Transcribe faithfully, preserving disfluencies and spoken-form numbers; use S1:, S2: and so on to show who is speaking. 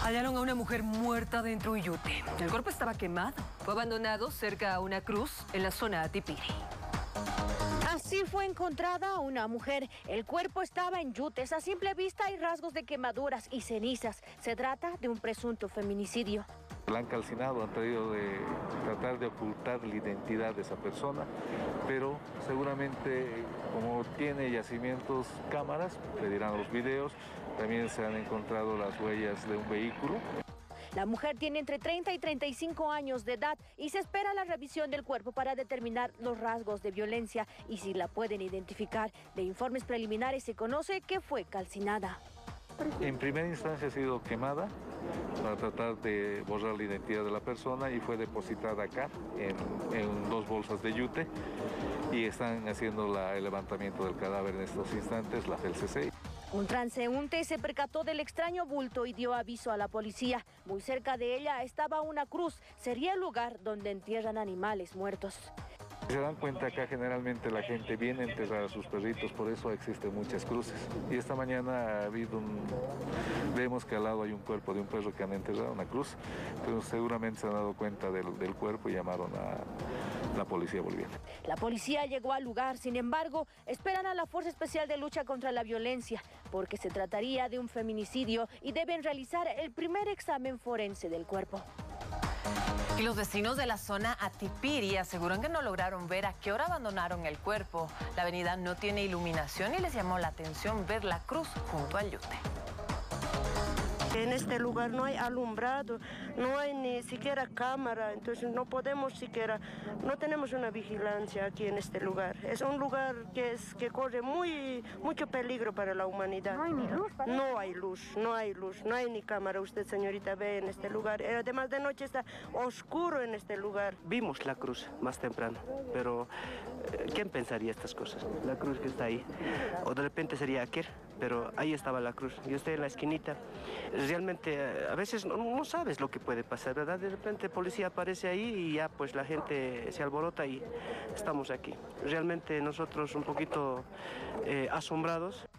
S1: Hallaron a una mujer muerta dentro de un yute. El cuerpo estaba quemado. Fue abandonado cerca a una cruz en la zona de Atipiri.
S2: Así fue encontrada una mujer. El cuerpo estaba en yutes. A simple vista hay rasgos de quemaduras y cenizas. Se trata de un presunto feminicidio.
S3: La han calcinado, han tratado de tratar de ocultar la identidad de esa persona, pero seguramente como tiene yacimientos cámaras, pedirán los videos. También se han encontrado las huellas de un vehículo.
S2: La mujer tiene entre treinta y treinta y cinco años de edad y se espera la revisión del cuerpo para determinar los rasgos de violencia y si la pueden identificar. De informes preliminares se conoce que fue calcinada.
S3: En primera instancia ha sido quemada para tratar de borrar la identidad de la persona y fue depositada acá en, en dos bolsas de yute y están haciendo la, el levantamiento del cadáver en estos instantes, la F E L C C.
S2: Un transeúnte se percató del extraño bulto y dio aviso a la policía. Muy cerca de ella estaba una cruz. Sería el lugar donde entierran animales muertos.
S3: Se dan cuenta acá generalmente la gente viene a enterrar a sus perritos, por eso existen muchas cruces. Y esta mañana ha habido un... vemos que al lado hay un cuerpo de un perro que han enterrado, una cruz, pero seguramente se han dado cuenta del, del cuerpo y llamaron a la policía boliviana.
S2: La policía llegó al lugar, sin embargo, esperan a la Fuerza Especial de Lucha contra la Violencia, porque se trataría de un feminicidio y deben realizar el primer examen forense del cuerpo.
S1: Y los vecinos de la zona Atipiri aseguran que no lograron ver a qué hora abandonaron el cuerpo. La avenida no tiene iluminación y les llamó la atención ver la cruz junto al yute.
S4: En este lugar no hay alumbrado, no hay ni siquiera cámara, entonces no podemos siquiera, no tenemos una vigilancia aquí en este lugar. Es un lugar que, es, que corre muy, mucho peligro para la humanidad.
S2: ¿No hay ni luz? ¿Para?
S4: No hay luz, no hay luz, no hay ni cámara. Usted, señorita, ve en este lugar. Además de noche está oscuro en este lugar.
S5: Vimos la cruz más temprano, pero ¿quién pensaría estas cosas? La cruz que está ahí. O de repente sería aquel, pero ahí estaba la cruz. Yo estoy en la esquinita. Realmente a veces no, no sabes lo que puede pasar, ¿verdad? De repente policía aparece ahí y ya pues la gente se alborota y estamos aquí. Realmente nosotros un poquito eh, asombrados.